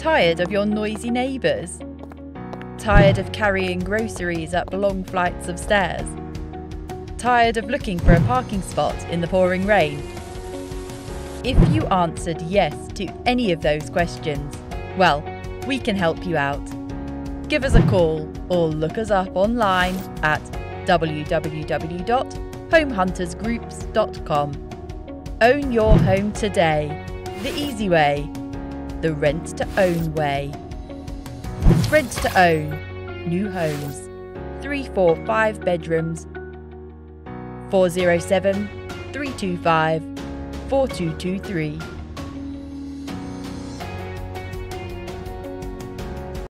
Tired of your noisy neighbours? Tired of carrying groceries up long flights of stairs? Tired of looking for a parking spot in the pouring rain? If you answered yes to any of those questions, well, we can help you out. Give us a call or look us up online at www.homehuntersgroups.com. Own your home today, the easy way, the rent to own way. Rent to own, new homes, 3-4-5 bedrooms, 407 325 4223.